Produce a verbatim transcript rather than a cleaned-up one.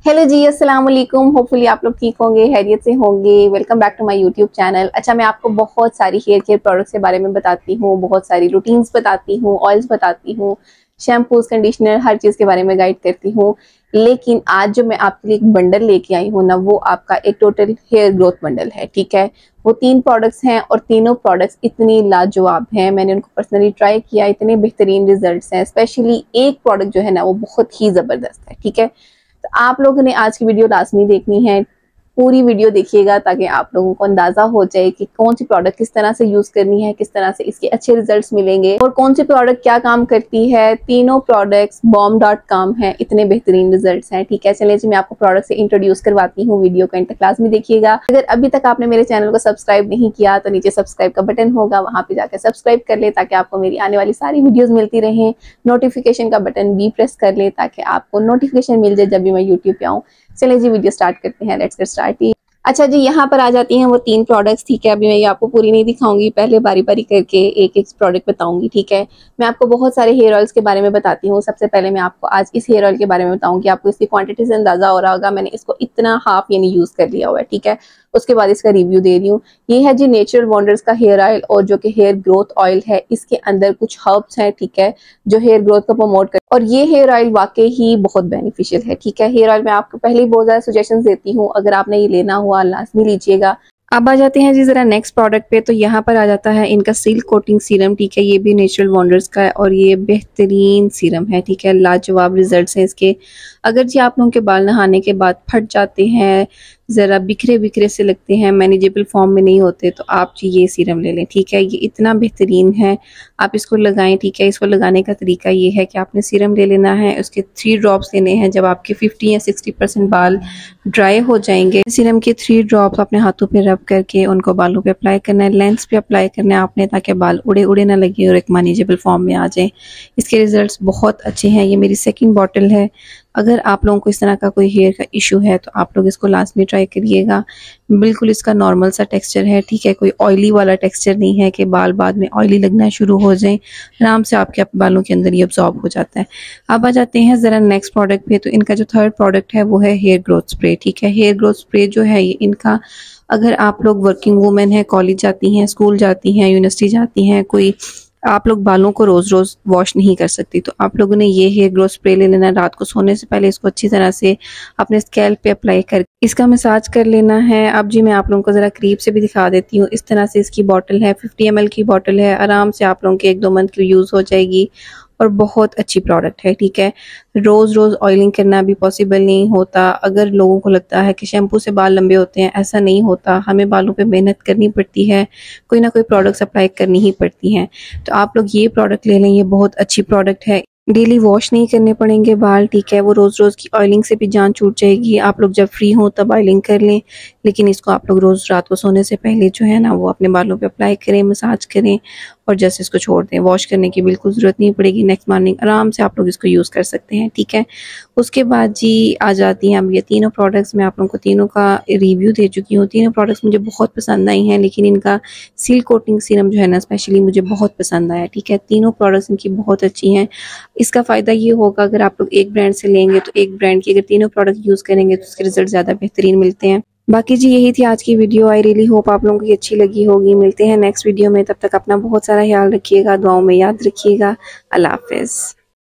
Hello जी, अस्सलाम वालेकुम। Hopefully आप लोग ठीक होंगे, हैरियत से होंगे। Welcome back to my YouTube channel. अच्छा, मैं आपको बहुत सारी हेयर केयर प्रोडक्ट्स के बारे में बताती हूँ, बहुत सारी रूटीन्स बताती हूँ, ऑयल्स बताती हूँ, शैम्पूज, कंडीशनर, हर चीज़ के बारे में गाइड करती हूँ। लेकिन आज जो मैं आपके लिए एक बंडल लेके आई हूँ ना, वो आपका एक टोटल हेयर ग्रोथ बंडल है। ठीक है, वो तीन प्रोडक्ट्स हैं और तीनों प्रोडक्ट्स इतनी लाजवाब हैं। मैंने उनको पर्सनली ट्राई किया, इतने बेहतरीन रिजल्ट्स हैं। स्पेशली एक प्रोडक्ट जो है ना, वो बहुत ही ज़बरदस्त है। ठीक है, तो आप लोगों ने आज की वीडियो लाजमी देखनी है, पूरी वीडियो देखिएगा ताकि आप लोगों को अंदाजा हो जाए कि कौन सी प्रोडक्ट किस तरह से यूज करनी है, किस तरह से इसके अच्छे रिजल्ट्स मिलेंगे और कौन सी प्रोडक्ट क्या काम करती है। तीनों प्रोडक्ट्स बॉम डॉट कॉम है, इतने बेहतरीन रिजल्ट्स हैं। ठीक है, चलिए जी मैं आपको प्रोडक्ट से इंट्रोड्यूस करवाती हूँ। वीडियो को एंड तक लाजमी देखिएगा। अगर अभी तक आपने मेरे चैनल को सब्सक्राइब नहीं किया तो नीचे सब्सक्राइब का बटन होगा, वहां पे जाकर सब्सक्राइब कर ले ताकि आपको मेरी आने वाली सारी वीडियोस मिलती रहे। नोटिफिकेशन का बटन भी प्रेस कर ले ताकि आपको नोटिफिकेशन मिल जाए जब भी मैं यूट्यूब पे आऊँ। चलिए जी वीडियो स्टार्ट करते हैं, लेट्स गेट स्टार्टेड। अच्छा जी, यहाँ पर आ जाती हैं वो तीन प्रोडक्ट्स। ठीक है, अभी मैं ये आपको पूरी नहीं दिखाऊंगी, पहले बारी बारी करके एक एक प्रोडक्ट बताऊंगी। ठीक है, मैं आपको बहुत सारे हेयर ऑयल्स के बारे में बताती हूँ। सबसे पहले मैं आपको आज इस हेयर ऑयल के बारे में बताऊंगी। आपको इसकी क्वांटिटी से अंदाजा हो रहा होगा, मैंने इसको इतना हाफ यानी यूज कर लिया हुआ है। ठीक है, उसके बाद इसका रिव्यू दे रही हूँ। ये है जी नेचुरल वंडर्स का हेयर ऑयल, और जो कि हेयर ग्रोथ ऑयल है। इसके अंदर कुछ हर्ब्स हैं, ठीक है, जो हेयर ग्रोथ को प्रमोट कर, और ये हेयर ऑयल वाकई ही बहुत बेनिफिशियल है। ठीक है, हेयर ऑयल मैं आपको पहले ही बहुत ज्यादा सजेशन देती हूँ, अगर आपने ये लेना हुआ लाजमी लीजिएगा। अब आ जाते हैं जी जरा नेक्स्ट प्रोडक्ट पे। तो यहाँ पर आ जाता है इनका सिल्क कोटिंग सीरम। ठीक है, ये भी नेचुरल वंडर्स का है और ये बेहतरीन सीरम है। ठीक है, लाजवाब रिजल्ट्स हैं इसके। अगर जी आप लोगों के बाल नहाने के बाद फट जाते हैं, ज़रा बिखरे बिखरे से लगते हैं, मैनेजेबल फॉर्म में नहीं होते, तो आप जी ये सीरम ले लें। ठीक है, ये इतना बेहतरीन है, आप इसको लगाएं। ठीक है, इसको लगाने का तरीका ये है कि आपने सीरम ले लेना है, उसके थ्री ड्रॉप्स लेने हैं। जब आपके फिफ्टी या सिक्सटी परसेंट बाल ड्राई हो जाएंगे, सीरम के थ्री ड्रॉप्स अपने हाथों पे रब करके उनको बालों पे अप्लाई करना है, लेंस पे अप्लाई करना है आपने, ताकि बाल उड़े उड़े ना लगे और एक मैनेजेबल फॉर्म में आ जाए। इसके रिजल्ट्स बहुत अच्छे हैं। ये मेरी सेकंड बॉटल है। अगर आप लोगों को इस तरह का कोई हेयर का इशू है तो आप लोग इसको लाजमी ट्राई करिएगा। बिल्कुल इसका नॉर्मल सा टेक्सचर है। ठीक है, कोई ऑयली वाला टेक्सचर नहीं है कि बाल बाद में ऑयली लगना शुरू हो जाए। आराम से आपके बालों के अंदर ये अब्जॉर्ब हो जाता है। अब आ जाते हैं ज़रा नेक्स्ट प्रोडक्ट पे। तो इनका जो थर्ड प्रोडक्ट है वो है हेयर ग्रोथ स्प्रे। ठीक है, हेयर ग्रोथ स्प्रे जो है ये इनका, अगर आप लोग वर्किंग वूमेन हैं, कॉलेज जाती हैं, स्कूल जाती हैं, यूनिवर्सिटी जाती हैं, कोई आप लोग बालों को रोज रोज वॉश नहीं कर सकती, तो आप लोगों ने ये हेयर ग्रोथ स्प्रे ले लेना। रात को सोने से पहले इसको अच्छी तरह से अपने स्कैल्प पे अप्लाई कर इसका मसाज कर लेना है। अब जी मैं आप लोगों को जरा करीब से भी दिखा देती हूँ। इस तरह से इसकी बॉटल है, फिफ्टी एम एल की बॉटल है। आराम से आप लोगों के एक दो मंथ की यूज हो जाएगी और बहुत अच्छी प्रोडक्ट है। ठीक है, रोज रोज ऑयलिंग करना भी पॉसिबल नहीं होता। अगर लोगों को लगता है कि शैम्पू से बाल लंबे होते हैं, ऐसा नहीं होता। हमें बालों पे मेहनत करनी पड़ती है, कोई ना कोई प्रोडक्ट्स अप्लाई करनी ही पड़ती हैं। तो आप लोग ये प्रोडक्ट ले लें, ये बहुत अच्छी प्रोडक्ट है। डेली वॉश नहीं करने पड़ेंगे बाल। ठीक है, वो रोज रोज की ऑयलिंग से भी जान छूट जाएगी। आप लोग जब फ्री हो तब ऑयलिंग कर लें, लेकिन इसको आप लोग रोज रात को सोने से पहले जो है ना, वो अपने बालों पे अप्लाई करें, मसाज करें और जैसे इसको छोड़ दें। वॉश करने की बिल्कुल ज़रूरत नहीं पड़ेगी। नेक्स्ट मॉर्निंग आराम से आप लोग इसको यूज़ कर सकते हैं। ठीक है, उसके बाद जी आ जाती हैं अब ये तीनों प्रोडक्ट्स। मैं आप लोगों को तीनों का रिव्यू दे चुकी हूँ। तीनों प्रोडक्ट्स मुझे बहुत पसंद आई हैं, लेकिन इनका सिल्क कोटिंग सीरम जो है ना, स्पेशली मुझे बहुत पसंद आया। ठीक है, तीनों प्रोडक्ट्स इनकी बहुत अच्छी हैं। इसका फ़ायदा ये होगा, अगर आप लोग एक ब्रांड से लेंगे तो एक ब्रांड की अगर तीनों प्रोडक्ट यूज़ करेंगे तो उसके रिजल्ट ज़्यादा बेहतरीन मिलते हैं। बाकी जी यही थी आज की वीडियो। आई रियली होप आप लोगों को अच्छी लगी होगी। मिलते हैं नेक्स्ट वीडियो में, तब तक अपना बहुत सारा ख्याल रखिएगा, दुआओं में याद रखिएगा। अल्लाह हाफिज़।